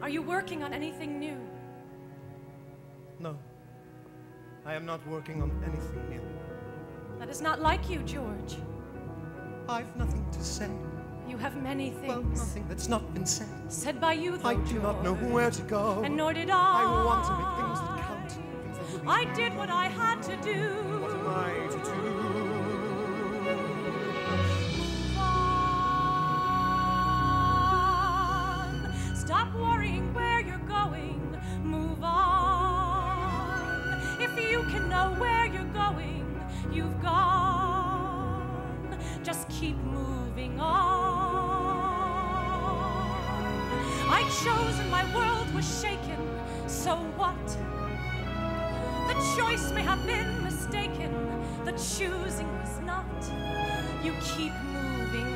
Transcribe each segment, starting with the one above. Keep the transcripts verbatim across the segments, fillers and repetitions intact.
Are you working on anything new? No. I am not working on anything new. That is not like you, George. I've nothing to say. You have many things. Well, nothing that's not been said. Said by you, though, I do George. not know where to go. And nor did I. I want to make things that count. Things that will be I did what I had to do. What am I to do? Move on. Stop worrying where you're going. Move on. If you can know where you're going, you've gone. Just keep moving on. I chose and my world was shaken. So what? The choice may have been mistaken. The choosing was not. You keep moving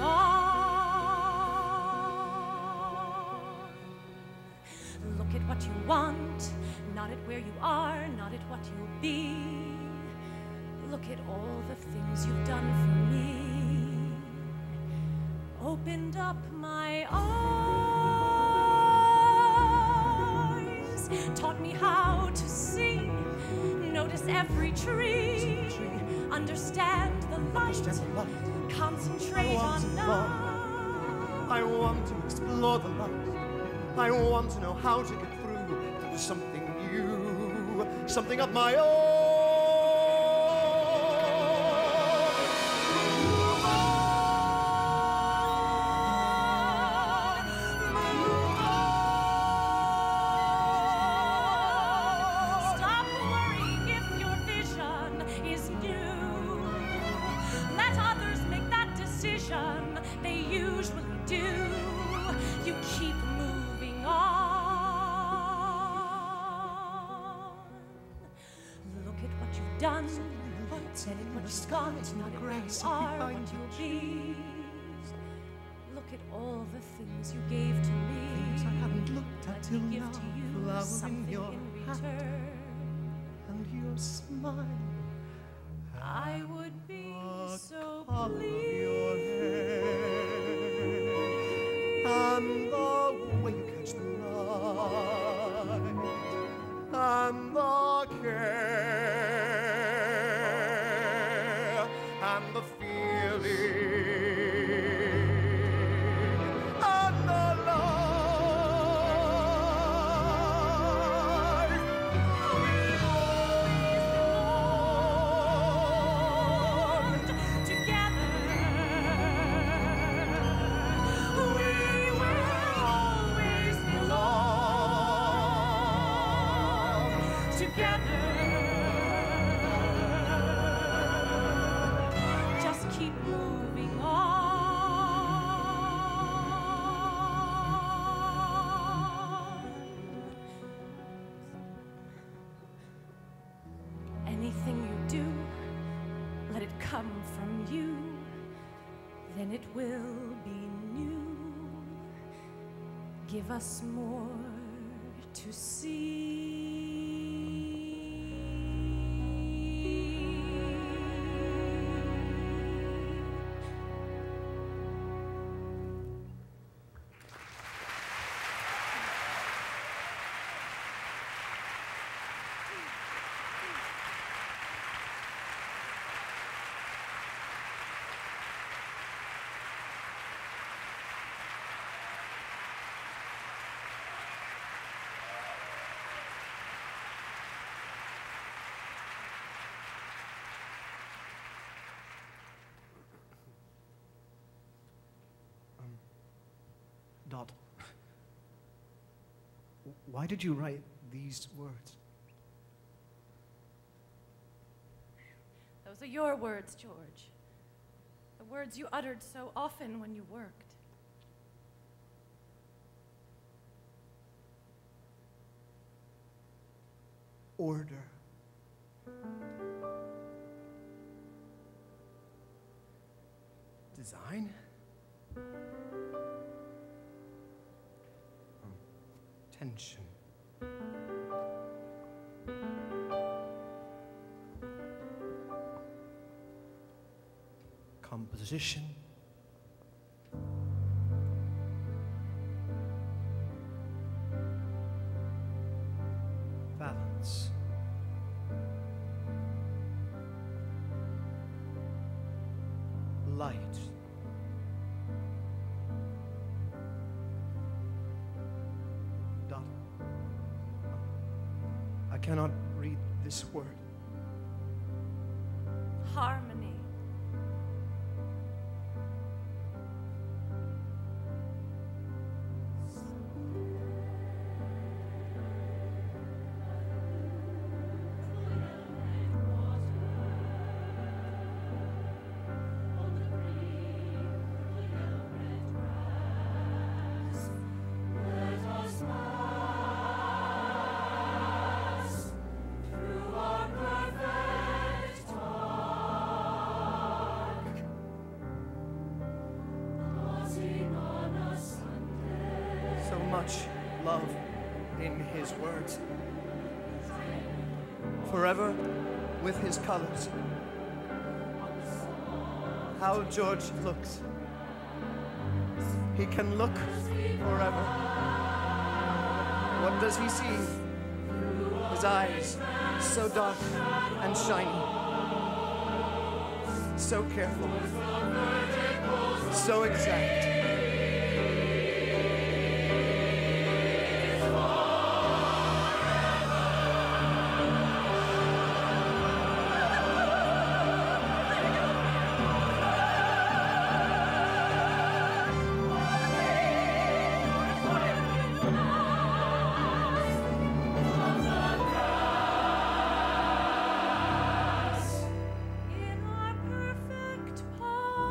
on. Look at what you want, not at where you are, not at what you'll be. Look at all the things you've done for me. Opened up my eyes, taught me how to see, notice every tree, understand the light, concentrate on love. I want to explore the light. I want to know how to get through to something new, something of my own. They usually do. You keep moving on. Look at what you've done. Said it what you've got, not where you are, what you'll be. Look at all the things you gave to me. Things I haven't looked at till give now. to you Flower something in your in hat return. and your smile. I would be so Of pleased. your hair and the way you catch the light and the care and the feeling and the life. We belonged together. We will always belong together. Just keep moving on. Anything you do, let it come from you, then it will be new. Give us more to see. Dot. Why did you write these words? Those are your words, George. The words you uttered so often when you worked. Order. Design. Um, tension. Composition. light. Dot. I cannot read this word. Harmony. So much love in his words. Forever with his colors. How George looks. He can look forever. What does he see? His eyes, so dark and shiny. So careful. So exact. In our perfect park.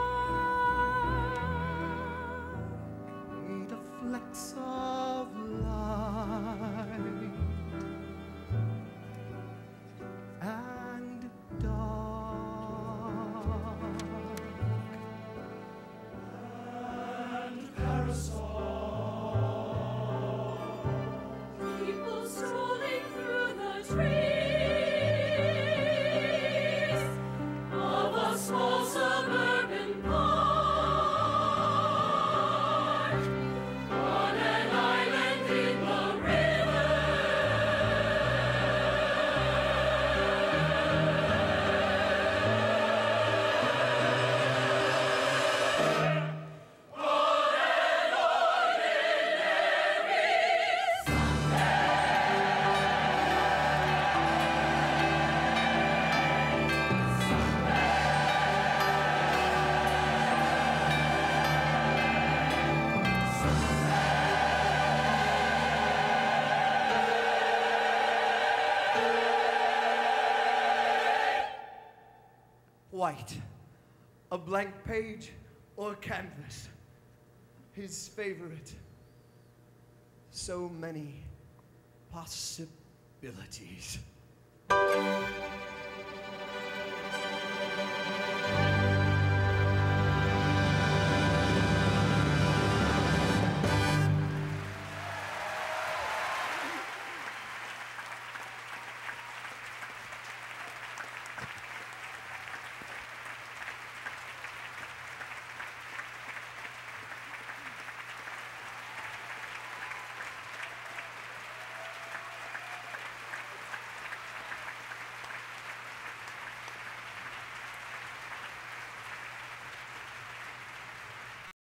The flecks of light and dark and parasol. People strolling through the trees of a small suburban park on an island in the river. White, a blank page or canvas, his favorite. So many possibilities.